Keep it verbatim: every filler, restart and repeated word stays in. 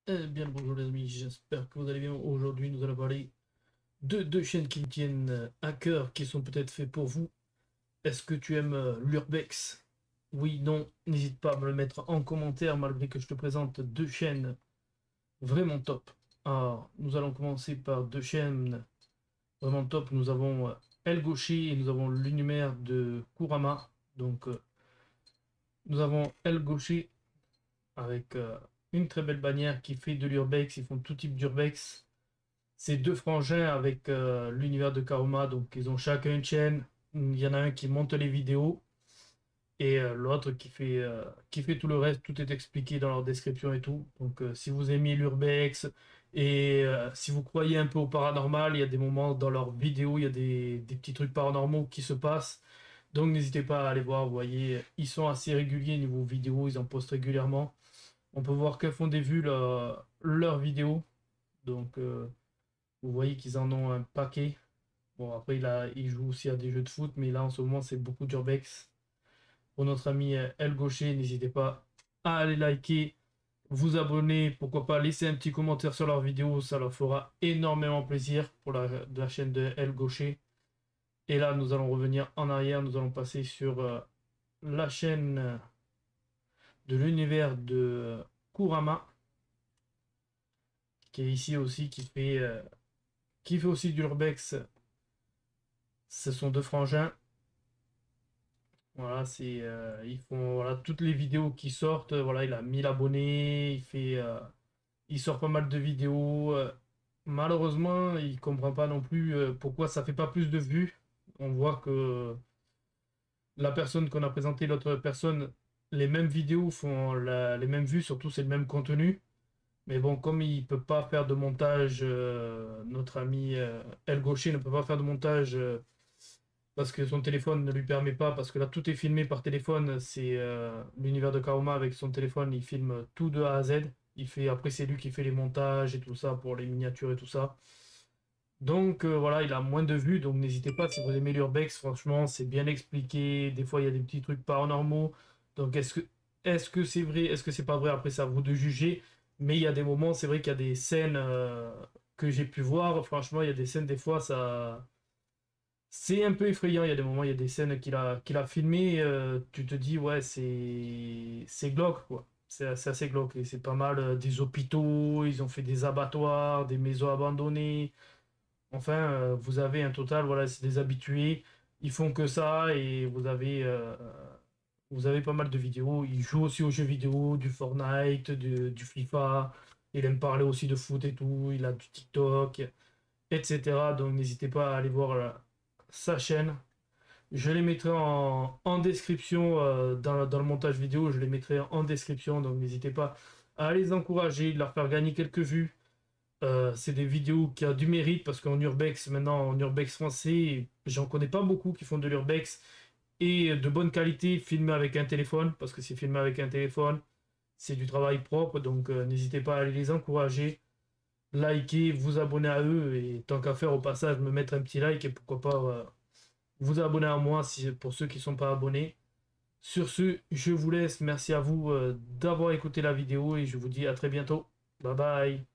Eh bien, bonjour les amis, j'espère que vous allez bien. Aujourd'hui, nous allons parler de deux chaînes qui me tiennent euh, à cœur, qui sont peut-être faites pour vous. Est-ce que tu aimes euh, l'urbex? Oui, non, n'hésite pas à me le mettre en commentaire, malgré que je te présente deux chaînes vraiment top. Alors, nous allons commencer par deux chaînes vraiment top. Nous avons euh, El Gaucher et nous avons l'univers de Kurama. Donc, euh, nous avons El Gaucher avec euh, une très belle bannière qui fait de l'urbex. Ils font tout type d'urbex. C'est deux frangins avec euh, l'univers de Karuma, donc ils ont chacun une chaîne. Il y en a un qui monte les vidéos et euh, l'autre qui fait, euh, qui fait tout le reste. Tout est expliqué dans leur description et tout. Donc euh, si vous aimez l'urbex et euh, si vous croyez un peu au paranormal, il y a des moments dans leurs vidéos, il y a des, des petits trucs paranormaux qui se passent. Donc n'hésitez pas à aller voir, vous voyez, ils sont assez réguliers niveau vidéo, ils en postent régulièrement. On peut voir qu'elles font des vues leur- leurs vidéos. Donc euh, vous voyez qu'ils en ont un paquet. Bon, après, il, a, il joue aussi à des jeux de foot, mais là, en ce moment, c'est beaucoup d'urbex. Pour notre ami euh, El Gaucher, n'hésitez pas à aller liker, vous abonner, pourquoi pas laisser un petit commentaire sur leur vidéo, ça leur fera énormément plaisir pour la, de la chaîne de El Gaucher. Et là, nous allons revenir en arrière, nous allons passer sur euh, la chaîne euh, de l'univers de euh, Kurama, qui est ici aussi, qui fait, euh, qui fait aussi du urbex. Ce sont deux frangins. Voilà, c'est euh, ils font voilà toutes les vidéos qui sortent. euh, Voilà, il a mille abonnés, il fait, euh, il sort pas mal de vidéos. euh, malheureusement, il comprend pas non plus euh, pourquoi ça fait pas plus de vues. On voit que la personne qu'on a présenté, l'autre personne, les mêmes vidéos font la- les mêmes vues, surtout c'est le même contenu. Mais bon, comme il peut pas faire de montage, euh, notre ami euh, El Gaucher ne peut pas faire de montage. euh, parce que son téléphone ne lui permet pas, parce que là tout est filmé par téléphone, c'est euh, l'univers de Karuma avec son téléphone, il filme tout de A à Z. Il fait, après c'est lui qui fait les montages et tout ça pour les miniatures et tout ça. Donc euh, voilà, il a moins de vues, donc n'hésitez pas si vous aimez l'urbex, franchement c'est bien expliqué, des fois il y a des petits trucs paranormaux. Donc est-ce que est-ce que c'est vrai, est-ce que c'est pas vrai, après c'est à vous de juger, mais il y a des moments, c'est vrai qu'il y a des scènes euh, que j'ai pu voir, franchement il y a des scènes des fois ça c'est un peu effrayant, il y a des moments, il y a des scènes qu'il a, qu'il a filmées, euh, tu te dis, ouais, c'est c'est glauque, quoi. C'est c'est assez glauque, et c'est pas mal euh, des hôpitaux, ils ont fait des abattoirs, des maisons abandonnées. Enfin, euh, vous avez un total, voilà, c'est des habitués, ils font que ça, et vous avez, euh, vous avez pas mal de vidéos. Il joue aussi aux jeux vidéo, du Fortnite, du, du FIFA, il aime parler aussi de foot et tout, il a du TikTok, et cetera. Donc n'hésitez pas à aller voir euh, sa chaîne. Je les mettrai en, en description euh, dans, dans le montage vidéo, je les mettrai en description, donc n'hésitez pas à les encourager, de leur faire gagner quelques vues. Euh, c'est des vidéos qui ont du mérite parce qu'en urbex, maintenant en urbex français, j'en connais pas beaucoup qui font de l'urbex et de bonne qualité filmé avec un téléphone parce que c'est filmé avec un téléphone, c'est du travail propre, donc euh, n'hésitez pas à aller les encourager, liker, vous abonner à eux et tant qu'à faire au passage me mettre un petit like et pourquoi pas euh, vous abonner à moi si, pour ceux qui ne sont pas abonnés. Sur ce, je vous laisse. Merci à vous euh, d'avoir écouté la vidéo et je vous dis à très bientôt. Bye bye.